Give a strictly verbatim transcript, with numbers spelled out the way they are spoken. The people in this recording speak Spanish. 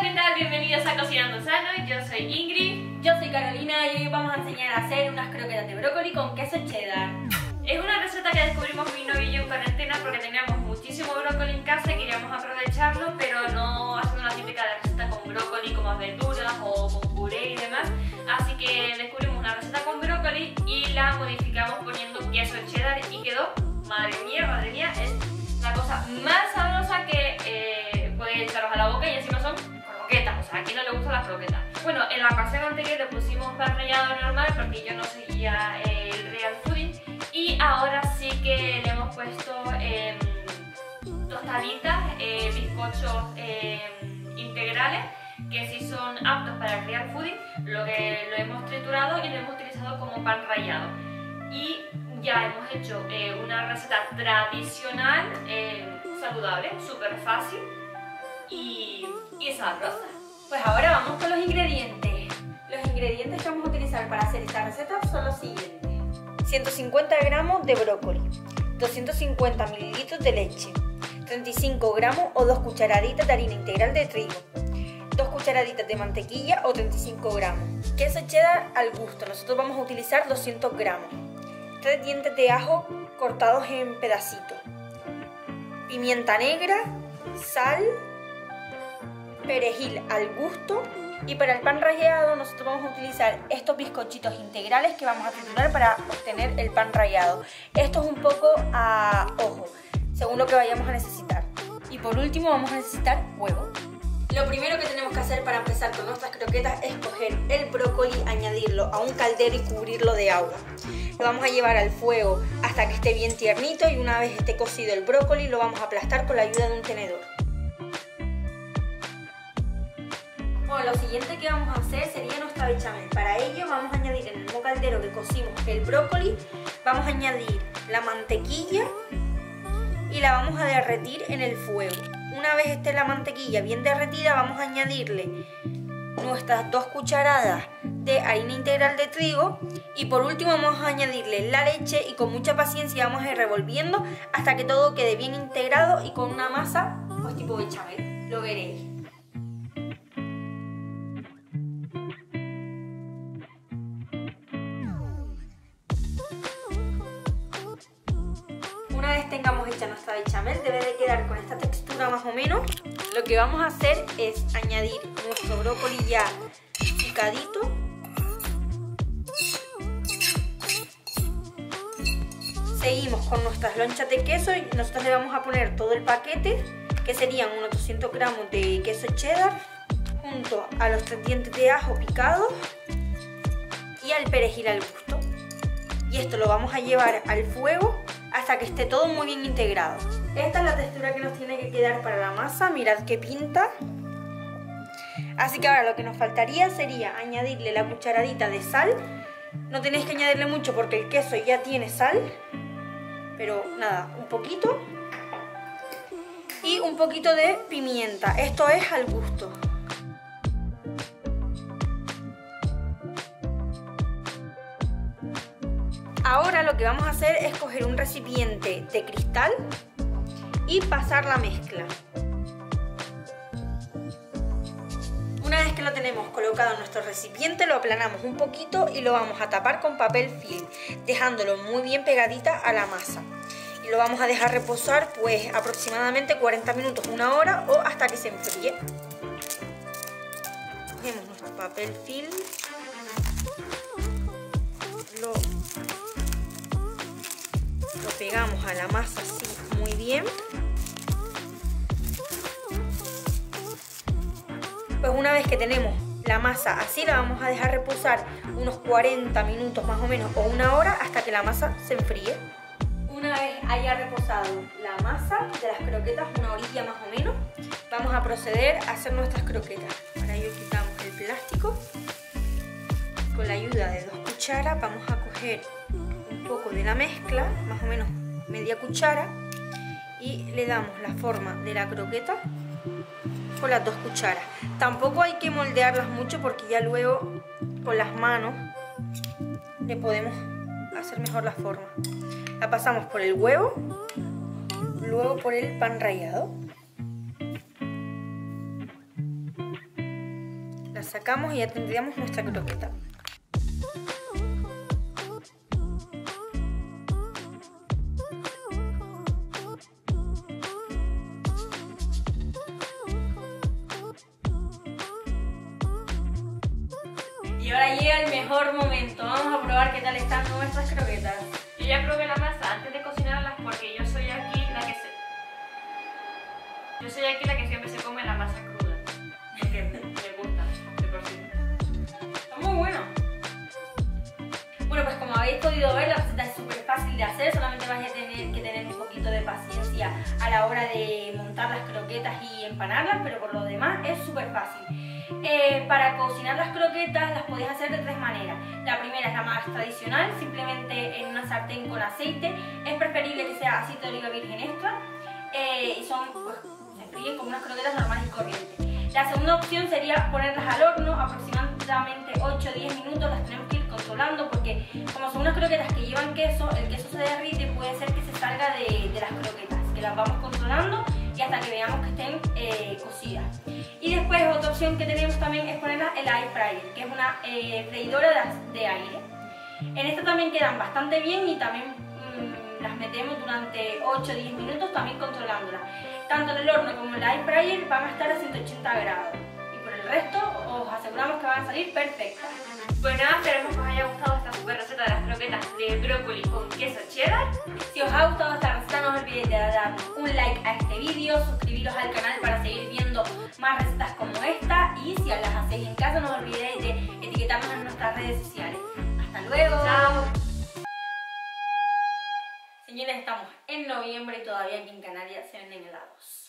¿qué tal? Bienvenidos a Cocinando Sano. Yo soy Ingrid. Yo soy Carolina y hoy vamos a enseñar a hacer unas croquetas de brócoli con queso cheddar. Es una receta que descubrimos mi novio y yo en cuarentena porque teníamos muchísimo brócoli en casa y queríamos aprovecharlo, pero no haciendo una típica receta con brócoli, con más verduras o con puré y demás. Así que descubrimos una receta con brócoli y la modificamos poniendo queso cheddar y quedó, madre mía, madre mía, es la cosa más sabrosa que eh, podéis echaros a la boca y encima son croquetas, o sea, a quien no le gustan las croquetas. Bueno, en la ocasión anterior le pusimos pan rallado normal porque yo no seguía eh, el real fooding y ahora sí que le hemos puesto eh, tostaditas, eh, bizcochos eh, integrales que sí son aptos para el real fooding, lo que lo hemos triturado y lo hemos utilizado como pan rallado. Y ya hemos hecho eh, una receta tradicional, eh, saludable, súper fácil y, y sabrosa. Pues ahora vamos con los ingredientes. Los ingredientes que vamos a utilizar para hacer esta receta son los siguientes: ciento cincuenta gramos de brócoli, doscientos cincuenta mililitros de leche, treinta y cinco gramos o dos cucharaditas de harina integral de trigo, dos cucharaditas de mantequilla o treinta y cinco gramos, queso cheddar al gusto, nosotros vamos a utilizar doscientos gramos, tres dientes de ajo cortados en pedacitos, pimienta negra, sal, perejil al gusto. Y para el pan rallado nosotros vamos a utilizar estos bizcochitos integrales que vamos a triturar para obtener el pan rallado. Esto es un poco a ojo, según lo que vayamos a necesitar. Y por último vamos a necesitar huevo. Lo primero que tenemos que hacer para empezar con nuestras croquetas es coger el brócoli, añadirlo a un caldero y cubrirlo de agua. Lo vamos a llevar al fuego hasta que esté bien tiernito y una vez esté cocido el brócoli lo vamos a aplastar con la ayuda de un tenedor. Bueno, lo siguiente que vamos a hacer sería nuestra bechamel. Para ello vamos a añadir en el mismo caldero que cocimos el brócoli, vamos a añadir la mantequilla y la vamos a derretir en el fuego. Una vez esté la mantequilla bien derretida vamos a añadirle nuestras dos cucharadas de harina integral de trigo y por último vamos a añadirle la leche y con mucha paciencia vamos a ir revolviendo hasta que todo quede bien integrado y con una masa pues tipo bechamel, lo veréis. Una vez tengamos hecha nuestra bechamel, debe de quedar con esta textura más o menos. Lo que vamos a hacer es añadir nuestro brócoli ya picadito. Seguimos con nuestras lonchas de queso y nosotros le vamos a poner todo el paquete, que serían unos doscientos gramos de queso cheddar, junto a los tres dientes de ajo picados y al perejil al gusto. Y esto lo vamos a llevar al fuego hasta que esté todo muy bien integrado. Esta es la textura que nos tiene que quedar para la masa, mirad qué pinta. Así que ahora lo que nos faltaría sería añadirle la cucharadita de sal. No tenéis que añadirle mucho porque el queso ya tiene sal, pero nada, un poquito. Y un poquito de pimienta, esto es al gusto. Ahora lo que vamos a hacer es coger un recipiente de cristal y pasar la mezcla. Una vez que lo tenemos colocado en nuestro recipiente, lo aplanamos un poquito y lo vamos a tapar con papel film, dejándolo muy bien pegadita a la masa. Y lo vamos a dejar reposar pues aproximadamente cuarenta minutos, una hora o hasta que se enfríe. Cogemos nuestro papel film, lo Lo pegamos a la masa así muy bien. Pues una vez que tenemos la masa así, la vamos a dejar reposar unos cuarenta minutos más o menos o una hora hasta que la masa se enfríe. Una vez haya reposado la masa de las croquetas, una horilla más o menos, vamos a proceder a hacer nuestras croquetas. Para ello quitamos el plástico. Con la ayuda de dos cucharas vamos a coger un poco de la mezcla, más o menos media cuchara, y le damos la forma de la croqueta con las dos cucharas. Tampoco hay que moldearlas mucho porque ya luego con las manos le podemos hacer mejor la forma. La pasamos por el huevo, luego por el pan rallado. La sacamos y ya tendríamos nuestra croqueta. Y ahora llega el mejor momento. Vamos a probar qué tal están nuestras croquetas. Yo ya probé la masa antes de cocinarlas porque yo soy aquí la que se... Yo soy aquí la que siempre se come la masa cruda. Porque me gusta, de por sí. Está muy bueno. Bueno, pues como habéis podido ver, la receta es súper fácil de hacer. Solamente vais a tener que tener un poquito de paciencia a la hora de montar las croquetas y empanarlas, pero por lo demás es súper fácil. Eh, para cocinar las croquetas las podéis hacer de tres maneras. La primera es la más tradicional, simplemente en una sartén con aceite. Es preferible que sea aceite de oliva virgen extra eh, y son, pues, se fríen como unas croquetas normales y corrientes. La segunda opción sería ponerlas al horno, aproximadamente ocho a diez minutos. Las tenemos que ir controlando porque como son unas croquetas que llevan queso, el queso se derrite y puede ser que se salga de, de las croquetas, que las vamos controlando y hasta que veamos que estén eh, cocidas. Y después otra opción que tenemos también es ponerlas en la air fryer, que es una eh, freidora de, de aire. En esta también quedan bastante bien y también mmm, las metemos durante ocho a diez minutos también controlándolas. Tanto en el horno como en la air fryer van a estar a ciento ochenta grados y por el resto os aseguramos que van a salir perfectas. Pues nada, esperemos que os haya gustado esta super receta de las croquetas de brócoli con queso cheddar. Si os ha gustado esta receta no os olvidéis de dar un like a este vídeo, suscribiros al canal para seguir viendo más recetas como esta y si las hacéis en casa no os olvidéis de etiquetarnos en nuestras redes sociales. ¡Hasta luego! ¡Chao! Señores, estamos en noviembre y todavía aquí en Canarias se venden helados.